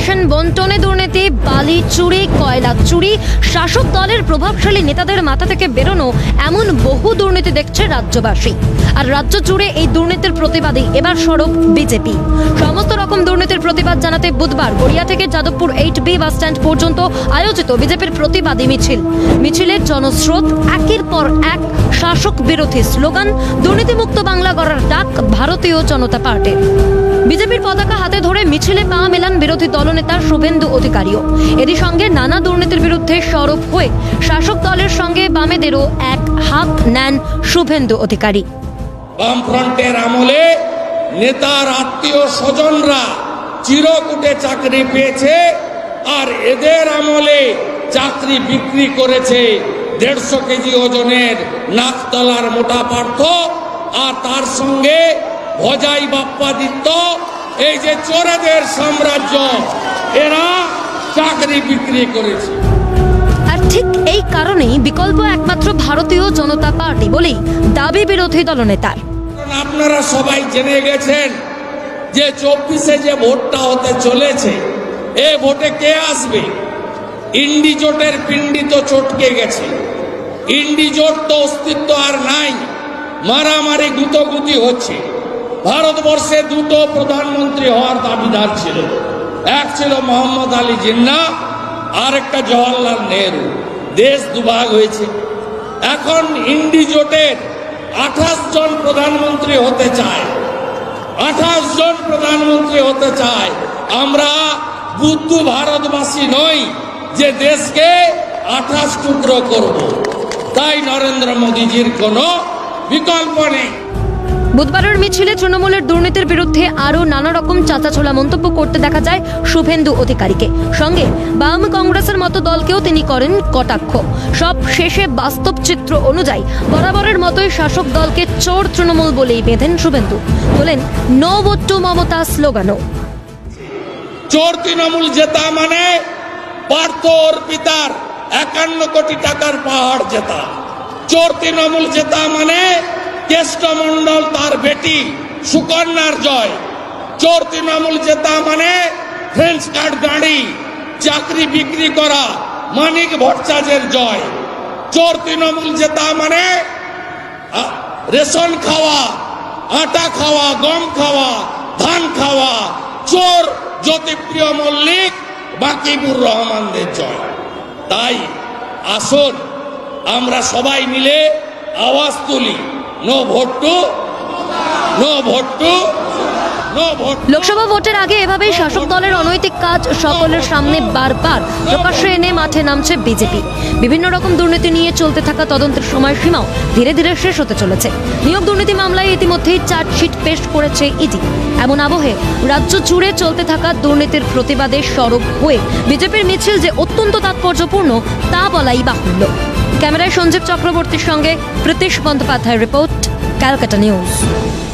Ration বন্টনে দুর্নীতি, বালি চুরি, কয়লা চুরি, শাসক দলের প্রভাবশালী নেতাদের মাথা থেকে বেরোনো এমন বহু দুর্নীতি দেখছে রাজ্যবাসী। আর রাজ্য জুড়ে এই দুর্নীতির প্রতিবাদে এবার সরব বিজেপি। সমস্ত রকম দুর্নীতির প্রতিবাদ জানাতে বুধবার গড়িয়া থেকে যাদবপুর 8B বাস স্ট্যান্ড পর্যন্ত আয়োজিত বিজেপির প্রতিবাদী মিছিলের জনস্রোত, একের পর এক শাসক বিরোধী স্লোগান, দুর্নীতিমুক্ত বাংলা গড়ার ডাক ভারতীয় জনতা পার্টির। বিজেপির পতাকা হাতে ধরে মিছিলে পা মেলান বিরোধী দলনেতা শুভেন্দু অধিকারীও। এরই সঙ্গে নানা দুর্নীতির বিরুদ্ধে সরব হয়ে শাসক দলের সঙ্গে বামেদেরও এক হাত নেন শুভেন্দু অধিকারী। বামফ্রন্টের আমলে নেতার আত্মীয় স্বজনরা চিরকুটে চাকরি পেয়েছে, আর এদের আমলে চাকরি বিক্রি করেছে 150 কেজি ওজনের নাকতলার মোটা পার্থ, আর তার সঙ্গে ভজাই বাপ্পাদিত্য, এই যে চোরেদের সাম্রাজ্য, এরা চাকরি বিক্রি করেছে। আর ঠিক এই কারণেই বিকল্প একমাত্র ভারতীয় জনতা পার্টি বলেই দাবি বিরোধী দলনেতার। আপনারা সবাই জেনে গেছেন যে 24-এ যে ভোটটা হতে চলেছে, এ ভোটে কে আসবে? ইন্ডি জোটের পিন্ডি তো চটকে গেছে। ইন্ডি জোট তো অস্তিত্ব আর নাই, মারামারি গুতোগুতি হচ্ছে। ভারতবর্ষে দুটো প্রধানমন্ত্রী হওয়ার দাবিদার ছিল, এক ছিল মোহাম্মদ আলী জিন্না, আর একটা জওয়াহরলাল নেহরু। দেশ দুভাগ হয়েছে। এখন ইন্ডি জোটের 28 জন প্রধানমন্ত্রী হতে চায়, 28 জন প্রধানমন্ত্রী হতে চায়। আমরা বুদ্ধু ভারতবাসী নই যে দেশকে 28 টুকরো করব। তাই নরেন্দ্র মোদীজির কোনো বিকল্প নেই। বুধবারের মিছিলে তৃণমূলের দুর্নীতির বিরুদ্ধে আরও নানা রকম চাঁচাছোলা মন্তব্য করতে দেখা যায় শুভেন্দু অধিকারীকে। সঙ্গে বাম কংগ্রেসের মতো দলকেও তিনি করেন কটাক্ষ। সব শেষে বাস্তব চিত্র অনুযায়ী বরাবরের মতোই শাসক দলকে চোর তৃণমূল বলেই বেঁধেন শুভেন্দু। বলেন নো ভোট টু মমতা স্লোগানও। চোর তৃণমূল জেতা মানে পার্থ অর্পিতার 51 কোটি টাকার পাহাড় জেতা। চোর তৃণমূল জেতা মানে কেষ্টমণ্ডল তার বেটি সুকন্যার জয়। চোর তৃণমূল জেতা মানে ফ্রেঞ্চ কার্ড গাড়ি, চাকরি বিক্রি করা মানিক ভট্টাচার্যের জয়। চোর তৃণমূল জেতা মানে রেশন খাওয়া, আটা খাওয়া, গম খাওয়া, ধান খাওয়া। চোর জ্যোতিপ্রিয় মল্লিক, বাকিবুর রহমানদের জয়। তাই আসুন আমরা সবাই মিলে আওয়াজ তুলি, no vote two, no vote two, no vote. Lok Sabha ভোটের আগে এভাবেই শাসক দলের অনৈতিক কাজ সকলের সামনে বারবার প্রকাশ্যে এনে মাঠে নামছে বিজেপি। বিভিন্ন রকম দুর্নীতি নিয়ে চলতে থাকা তদন্তের সময়সীমাও ধীরে ধীরে শেষ হতে চলেছে। নিয়োগ দুর্নীতি মামলায় ইতিমধ্যেই চার্জশিট পেশ করেছে ইডি। এমন আবহে রাজ্য জুড়ে চলতে থাকা দুর্নীতির প্রতিবাদে সরব হয়ে বিজেপির মিছিল যে অত্যন্ত তাৎপর্যপূর্ণ তা বলাই বাহুল্য। ক্যামেরায় সঞ্জীব চক্রবর্তীর সঙ্গে প্রীতিশ বন্দ্যোপাধ্যায়ের রিপোর্ট, ক্যালকাটা নিউজ।